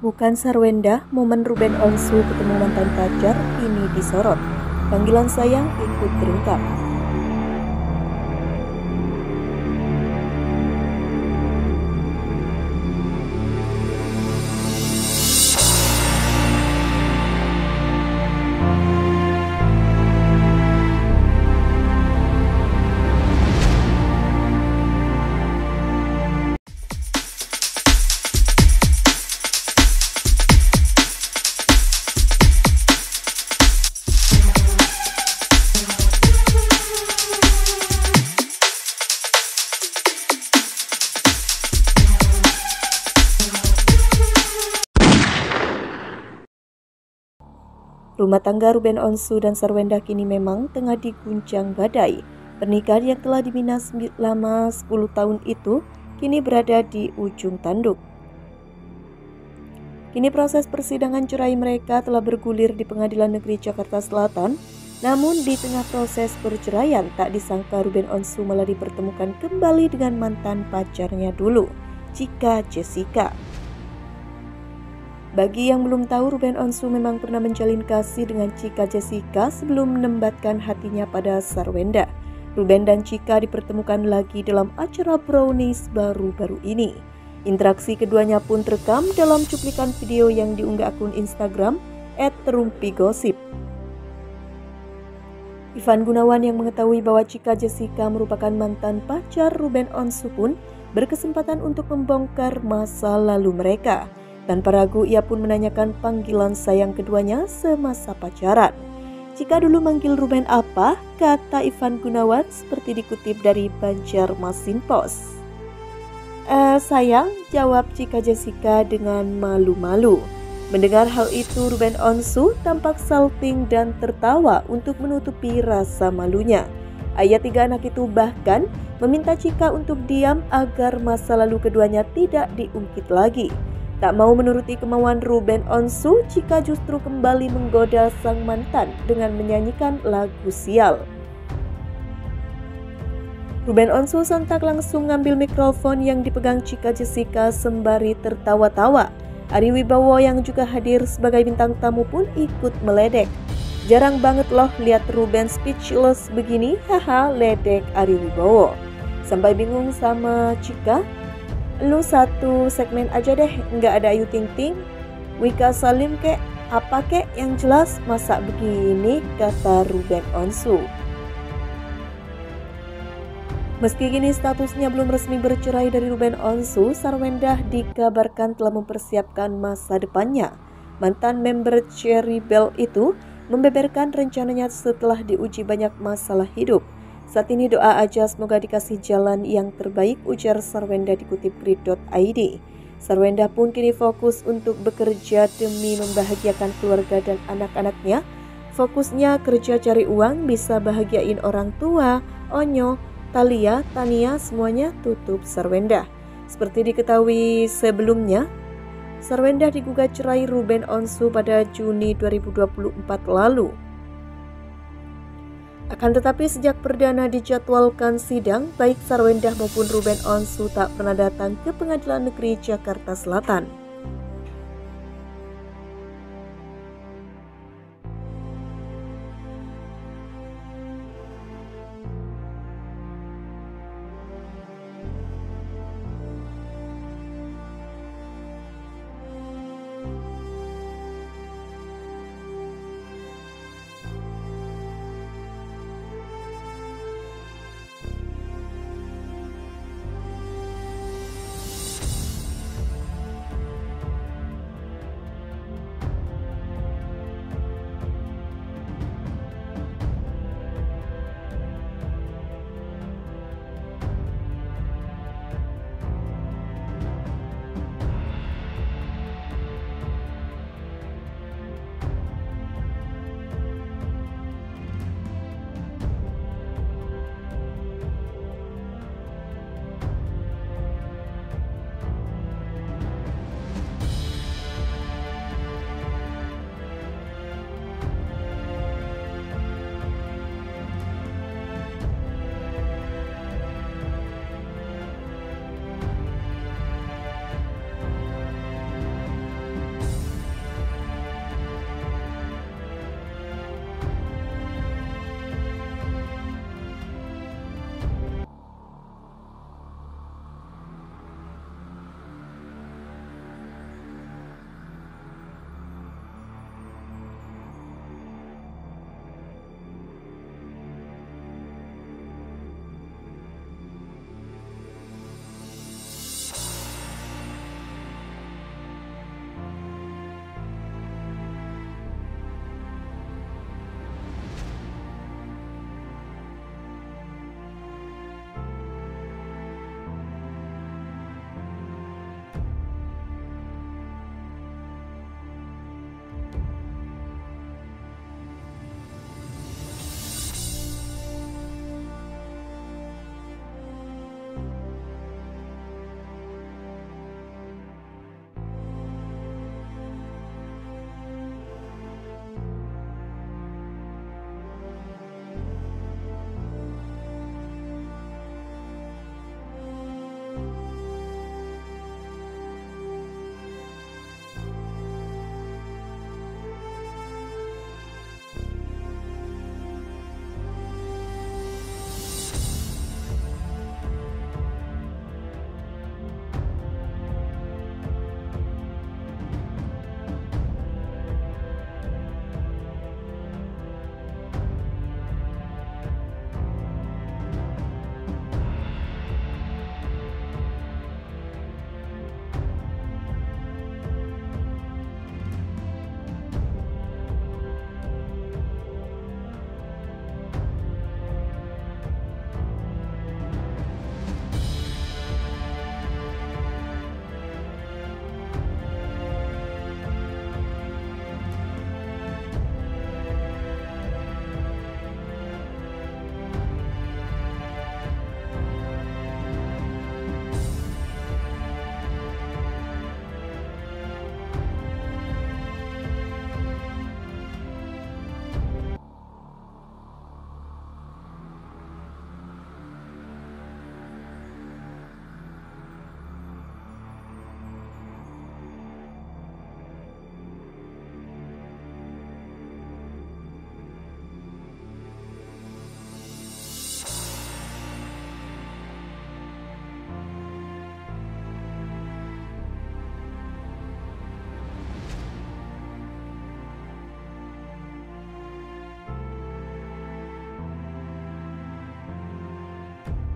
Bukan Sarwenda, momen Ruben Onsu ketemu mantan pacar ini disorot. Panggilan sayang ikut terungkap. Rumah tangga Ruben Onsu dan Sarwenda kini memang tengah diguncang badai. Pernikahan yang telah dibina selama 10 tahun itu kini berada di ujung tanduk. Kini proses persidangan cerai mereka telah bergulir di Pengadilan Negeri Jakarta Selatan. Namun di tengah proses perceraian, tak disangka Ruben Onsu malah dipertemukan kembali dengan mantan pacarnya dulu, Chika Jessica. Bagi yang belum tahu, Ruben Onsu memang pernah menjalin kasih dengan Chika Jessica sebelum menembatkan hatinya pada Sarwenda. Ruben dan Chika dipertemukan lagi dalam acara Brownies baru-baru ini. Interaksi keduanya pun terekam dalam cuplikan video yang diunggah akun Instagram @rumpigosip. Ivan Gunawan yang mengetahui bahwa Chika Jessica merupakan mantan pacar Ruben Onsu pun berkesempatan untuk membongkar masa lalu mereka. Tanpa ragu, ia pun menanyakan panggilan sayang keduanya semasa pacaran. Chika dulu manggil Ruben apa? Kata Ivan Gunawan seperti dikutip dari Banjarmasin Post. Sayang, jawab Chika Jessica dengan malu-malu. Mendengar hal itu, Ruben Onsu tampak salting dan tertawa untuk menutupi rasa malunya. Ayah tiga anak itu bahkan meminta Chika untuk diam agar masa lalu keduanya tidak diungkit lagi. Tak mau menuruti kemauan Ruben Onsu, Chika justru kembali menggoda sang mantan dengan menyanyikan lagu Sial. Ruben Onsu sontak langsung ngambil mikrofon yang dipegang Chika Jessica sembari tertawa-tawa. Ari Wibowo yang juga hadir sebagai bintang tamu pun ikut meledek. Jarang banget loh lihat Ruben speechless begini, haha, ledek Ari Wibowo. Sampai bingung sama Chika. Lu satu segmen aja deh, nggak ada Ayu Ting Ting, Wika Salim kek, apa kek yang jelas masa begini, kata Ruben Onsu. Meski kini statusnya belum resmi bercerai dari Ruben Onsu, Sarwenda dikabarkan telah mempersiapkan masa depannya. Mantan member Cherry Bell itu membeberkan rencananya setelah diuji banyak masalah hidup. Saat ini doa aja semoga dikasih jalan yang terbaik, ujar Sarwenda dikutip grid.id. Sarwenda pun kini fokus untuk bekerja demi membahagiakan keluarga dan anak-anaknya. Fokusnya kerja cari uang, bisa bahagiain orang tua, Onyo, Thalia, Tania, semuanya tutup Sarwenda. Seperti diketahui sebelumnya, Sarwenda digugat cerai Ruben Onsu pada Juni 2024 lalu. Akan tetapi sejak perdana dijadwalkan sidang, baik Sarwenda maupun Ruben Onsu tak pernah datang ke Pengadilan Negeri Jakarta Selatan.